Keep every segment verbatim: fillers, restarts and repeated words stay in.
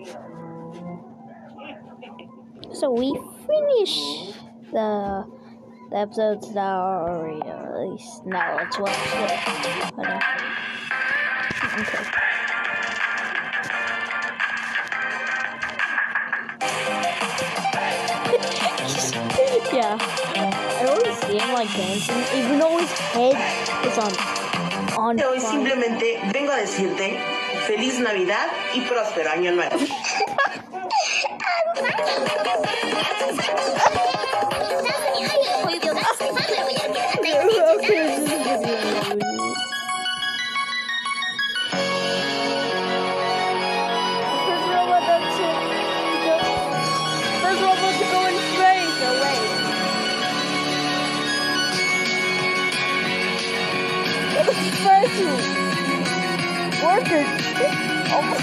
So we finish the the episodes that are already released. Now let's watch it. Okay. Yeah, I always see him like dancing, even though his head is on on fire. Hoy simplemente vengo a decirte feliz Navidad y próspero año nuevo. Worker. Oh my.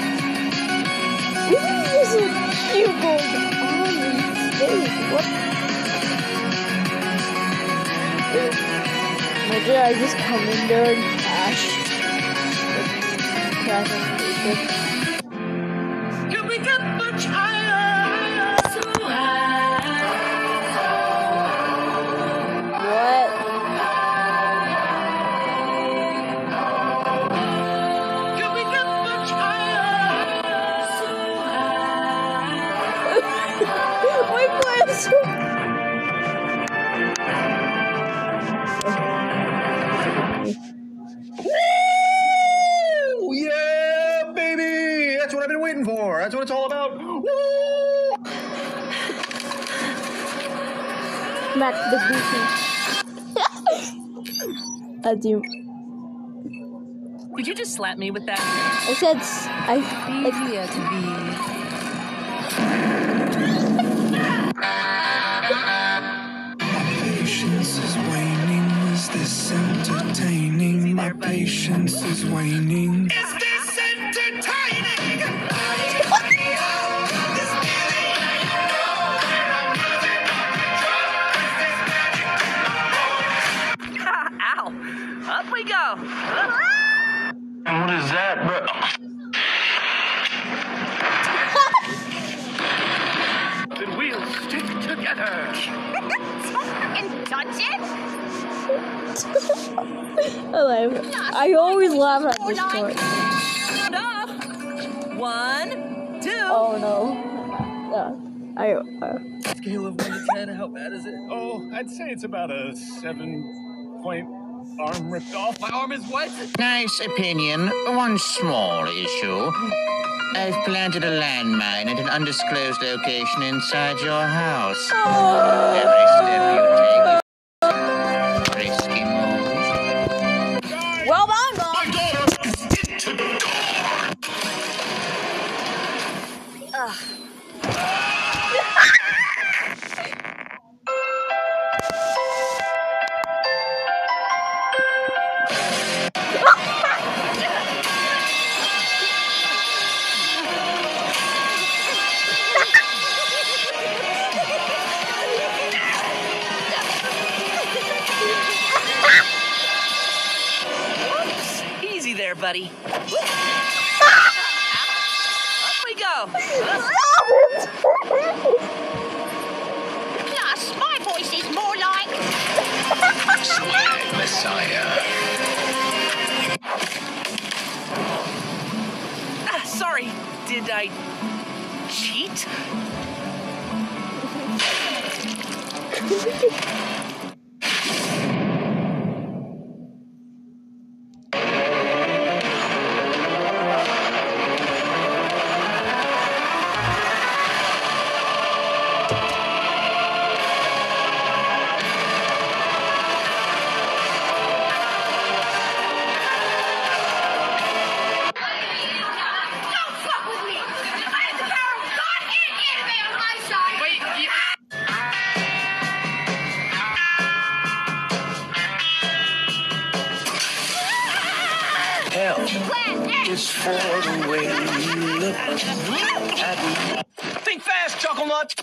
This is a cute going on in space. What? Imagine I just come in there and crash. Crash on the You become much higher, so high. What? Woo! Yeah, baby! That's what I've been waiting for. That's what it's all about. Woo! Smack the booty. I do. Did you just slap me with that? I said I like Easier to be. Patience is waning. Is this entertaining? My patience is waning. Is this entertaining? Ow! Up we go. What is that, bro? Then we'll stick together. And touch it? I laugh. I always laugh at this part. One, two. Oh no. Yeah. I uh, Scale of one to ten, how bad is it? Oh, I'd say it's about a seven point arm ripped off. My arm is what? Nice opinion. One small issue. I've planted a landmine at an undisclosed location inside your house. oh. Every step you take is a risky move. Well done, Mom. My daughter is into the door. Easy there, buddy. Up we go. Plus, my voice is more like... Sweet Messiah. Ah, sorry. Did I cheat? Is for the way you look at me. Think fast, Chuckle Nut.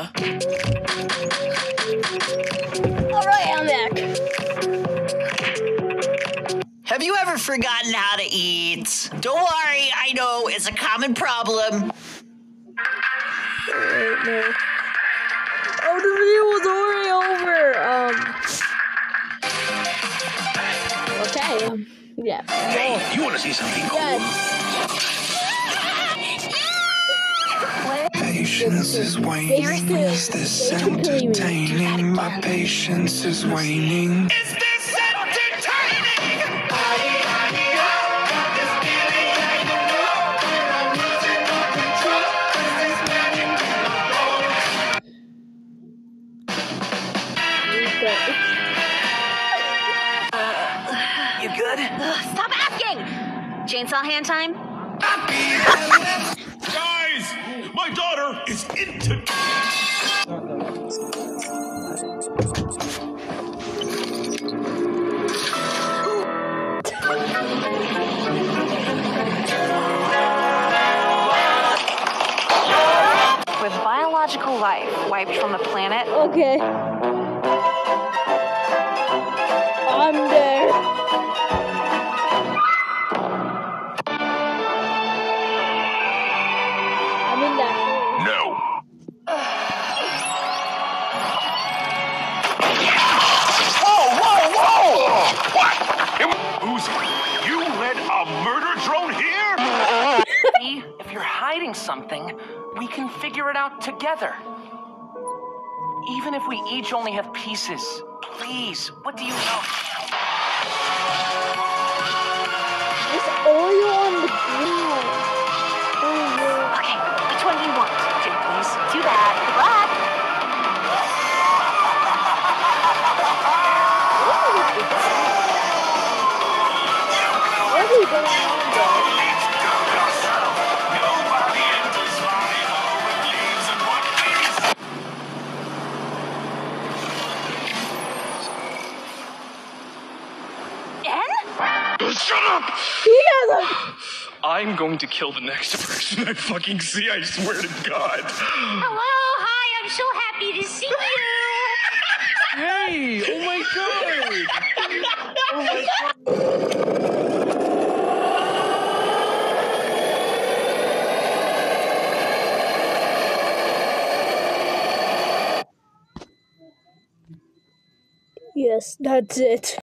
Alright, I'm back. Have you ever forgotten how to eat? Don't worry, I know, it's a common problem. Wait, no. Oh, the video was already over. Um. Okay. Um. Yeah. Hey, you want to see something cool? Yes. Patience is waning. Is this entertaining? My patience is waning. Is this entertaining? You good? Stop asking! Chainsaw hand time? Guys, my daughter is into. With biological life wiped from the planet, Okay. I'm there. I'm in that hole. No. Whoa, whoa, whoa! What? Who's you led a murder drone here? If you're hiding something, we can figure it out together. Even if we each only have pieces. Please, what do you know? There's oil on the ground. Oh, yeah. Okay, which one do you want? Two, please. Too bad. Good luck. What are we going on there? Shut up! He doesn't. I'm going to kill the next person I fucking see, I swear to God. Hello, hi, I'm so happy to see you. Hey! Oh my God! Oh my God! Yes, that's it.